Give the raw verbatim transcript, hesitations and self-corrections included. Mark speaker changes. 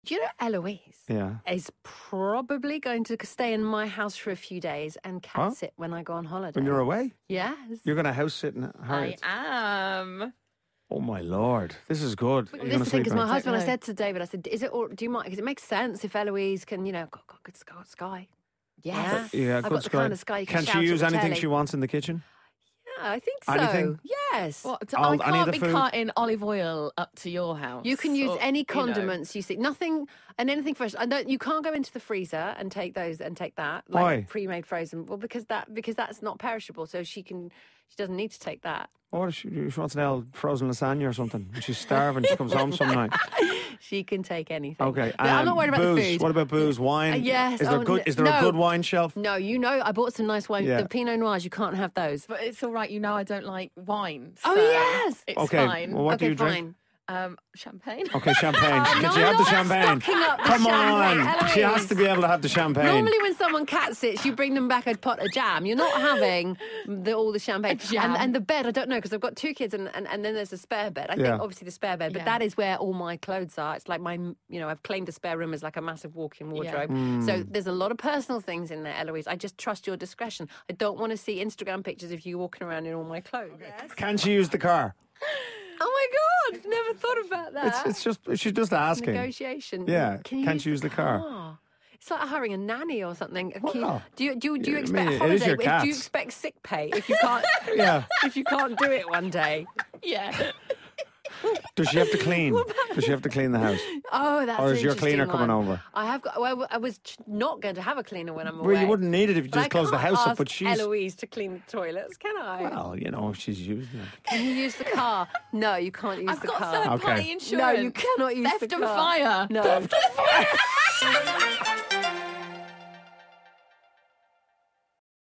Speaker 1: Do you know Eloise
Speaker 2: Yeah.
Speaker 1: is probably going to stay in my house for a few days and cat
Speaker 2: Huh?
Speaker 1: sit when I go on holiday.
Speaker 2: When you're away?
Speaker 1: Yes.
Speaker 2: You're going to house sit in Harriet?
Speaker 3: I am.
Speaker 2: Oh, my Lord. This is good.
Speaker 1: Well,
Speaker 2: You're
Speaker 1: this
Speaker 2: gonna
Speaker 1: is the thing,
Speaker 2: sleep
Speaker 1: because my
Speaker 2: in-
Speaker 1: husband, I
Speaker 3: know.
Speaker 1: said to David, I said, is it, or do you mind? Because it makes sense if Eloise can, you know, got, got good sky. sky.
Speaker 3: Yes.
Speaker 2: Yeah,
Speaker 1: I've
Speaker 2: good
Speaker 1: got the
Speaker 2: sky.
Speaker 1: kind of sky you can
Speaker 2: Can
Speaker 1: shout
Speaker 2: she
Speaker 1: at
Speaker 2: use
Speaker 1: the
Speaker 2: anything
Speaker 1: telly.
Speaker 2: she wants in the kitchen?
Speaker 1: Yeah, I think so.
Speaker 2: Anything?
Speaker 1: Yes.
Speaker 3: What,
Speaker 2: All-
Speaker 3: I
Speaker 2: any of
Speaker 3: can't
Speaker 2: the
Speaker 3: be
Speaker 2: food?
Speaker 3: carting olive oil up to your house.
Speaker 1: You can use
Speaker 3: or,
Speaker 1: any
Speaker 3: you know.
Speaker 1: condiments you see. Nothing and anything fresh. I don't. You can't go into the freezer and take those and take that like
Speaker 2: Why?
Speaker 1: pre-made frozen. Well, because that because that's not perishable. So she can. She doesn't need to take that.
Speaker 2: Or she, she wants an L frozen lasagna or something. And she's starving. She comes home some night.
Speaker 1: She can take anything.
Speaker 2: Okay.
Speaker 1: No, I'm
Speaker 2: um,
Speaker 1: not worried about
Speaker 2: booze.
Speaker 1: the food.
Speaker 2: What about booze? Wine?
Speaker 1: Uh, yes.
Speaker 2: Is there
Speaker 1: Oh,
Speaker 2: good?
Speaker 1: n-
Speaker 2: Is there
Speaker 1: no.
Speaker 2: a good wine shelf?
Speaker 1: No, you know, I bought some nice wine.
Speaker 2: Yeah.
Speaker 1: The Pinot Noirs, you can't have those.
Speaker 3: But it's all right. You know I don't like wine.
Speaker 1: Oh,
Speaker 3: so
Speaker 1: yes.
Speaker 3: It's
Speaker 2: Okay.
Speaker 3: fine.
Speaker 2: Well, what
Speaker 1: okay,
Speaker 2: do you drink?
Speaker 1: fine.
Speaker 3: Um, champagne.
Speaker 2: Okay, champagne.
Speaker 1: Oh,
Speaker 2: Can
Speaker 1: no,
Speaker 2: she have the
Speaker 1: not
Speaker 2: champagne?
Speaker 1: stocking up the
Speaker 2: Come
Speaker 1: champagne,
Speaker 2: on. She has
Speaker 1: Eloise.
Speaker 2: to be able to have the champagne.
Speaker 1: Normally, when someone cat sits, you bring them back a pot of jam. You're not having the, all the champagne.
Speaker 3: jam.
Speaker 1: And, and the bed, I don't know, because I've got two kids, and, and, and then there's a spare bed. I think,
Speaker 2: Yeah.
Speaker 1: obviously, the spare bed, but
Speaker 3: Yeah.
Speaker 1: that is where all my clothes are. It's like my, you know, I've claimed a spare room as like a massive walk-in wardrobe. So there's a lot of personal things in there, Eloise. I just trust your discretion. I don't want to see Instagram pictures of you walking around in all my clothes.
Speaker 2: Can she use the car?
Speaker 1: Oh my God, never thought about that.
Speaker 2: It's, it's just, she's just asking.
Speaker 1: Negotiation.
Speaker 2: Yeah,
Speaker 1: Can you
Speaker 2: can't
Speaker 1: use
Speaker 2: you use the car?
Speaker 1: car? It's like hiring a nanny or something. Can you-
Speaker 2: Well,
Speaker 1: do you do you, do you
Speaker 2: I
Speaker 1: expect
Speaker 2: mean, it is
Speaker 1: holiday?
Speaker 2: your
Speaker 1: if- Do you
Speaker 2: cats.
Speaker 1: expect sick pay if you can't?
Speaker 2: Yeah.
Speaker 1: If you can't do it one day.
Speaker 3: Yeah.
Speaker 2: Does she have to clean? Does she have to clean the house?
Speaker 1: Oh, that's
Speaker 2: Or is
Speaker 1: an
Speaker 2: your
Speaker 1: interesting
Speaker 2: cleaner coming
Speaker 1: one.
Speaker 2: over?
Speaker 1: I have got. Well, I was ch- not going to have a cleaner when I'm away.
Speaker 2: Well, you wouldn't need it if you
Speaker 1: But
Speaker 2: just
Speaker 1: I
Speaker 2: closed the
Speaker 1: can't
Speaker 2: house up,
Speaker 1: ask
Speaker 2: but she's...
Speaker 1: Eloise to clean the toilets, can I?
Speaker 2: Well, you know, if she's using it.
Speaker 1: Can you use the car? No, you can't use
Speaker 3: I've
Speaker 1: the
Speaker 3: got
Speaker 1: car.
Speaker 3: third party
Speaker 2: Okay.
Speaker 3: insurance.
Speaker 1: No, you cannot use
Speaker 3: Theft
Speaker 1: the
Speaker 3: and
Speaker 1: car.
Speaker 3: fire.
Speaker 1: No.